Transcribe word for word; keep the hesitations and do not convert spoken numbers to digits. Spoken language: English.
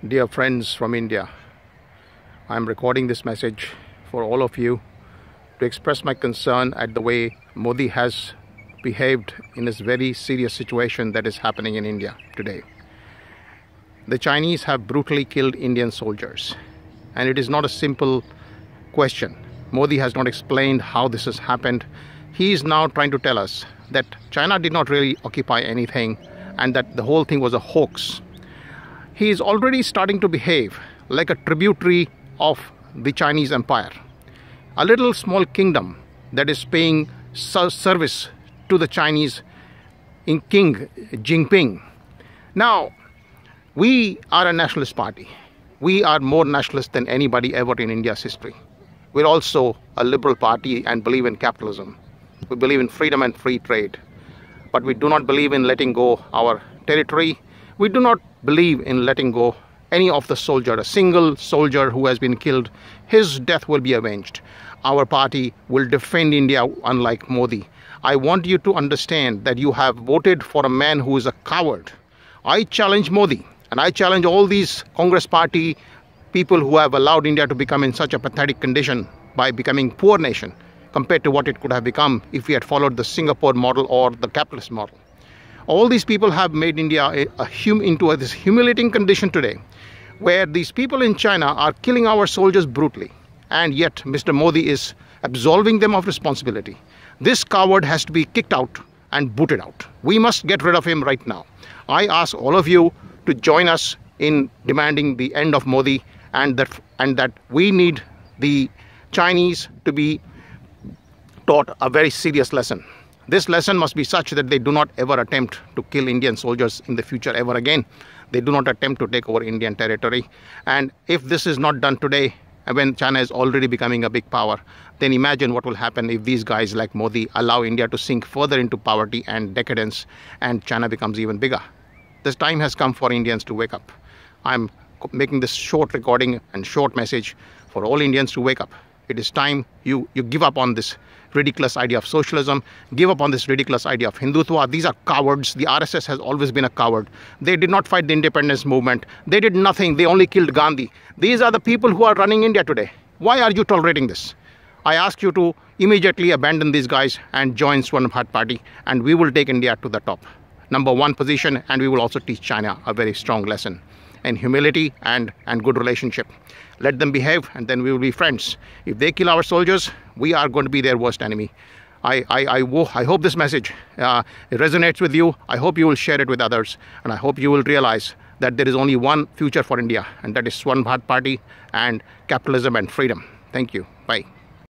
Dear friends from India, I am recording this message for all of you to express my concern at the way Modi has behaved in this very serious situation that is happening in India today. The Chinese have brutally killed Indian soldiers, and it is not a simple question. Modi has not explained how this has happened. He is now trying to tell us that China did not really occupy anything and that the whole thing was a hoax. He is already starting to behave like a tributary of the Chinese empire, a little small kingdom that is paying service to the Chinese in King Jinping. Now, we are a nationalist party. We are more nationalist than anybody ever in India's history. We're also a liberal party and believe in capitalism. We believe in freedom and free trade. But we do not believe in letting go our territory. We do not believe in letting go any of the soldier. A single soldier who has been killed, his death will be avenged. Our party will defend India unlike Modi. I want you to understand that you have voted for a man who is a coward. I challenge Modi and I challenge all these Congress party people who have allowed India to become in such a pathetic condition by becoming a poor nation compared to what it could have become if we had followed the Singapore model or the capitalist model. All these people have made India a, a hum, into a, this humiliating condition today, where these people in China are killing our soldiers brutally, and yet Mister Modi is absolving them of responsibility. This coward has to be kicked out and booted out. We must get rid of him right now. I ask all of you to join us in demanding the end of Modi, and that and that we need the Chinese to be taught a very serious lesson. This lesson must be such that they do not ever attempt to kill Indian soldiers in the future ever again. They do not attempt to take over Indian territory. And if this is not done today, when China is already becoming a big power, then imagine what will happen if these guys like Modi allow India to sink further into poverty and decadence, and China becomes even bigger. This time has come for Indians to wake up. I'm making this short recording and short message for all Indians to wake up. It is time you, you give up on this ridiculous idea of socialism, give up on this ridiculous idea of Hindutva. These are cowards. The R S S has always been a coward. They did not fight the independence movement. They did nothing. They only killed Gandhi. These are the people who are running India today. Why are you tolerating this? I ask you to immediately abandon these guys and join Swarna Bharat Party, and we will take India to the top. Number one position, and we will also teach China a very strong lesson in humility and, and good relationship. Let them behave, and then we will be friends. If they kill our soldiers, we are going to be their worst enemy. I, I, I, I hope this message uh, resonates with you. I hope you will share it with others, and I hope you will realize that there is only one future for India, and that is Swarna Bharat Party and capitalism and freedom. Thank you. Bye.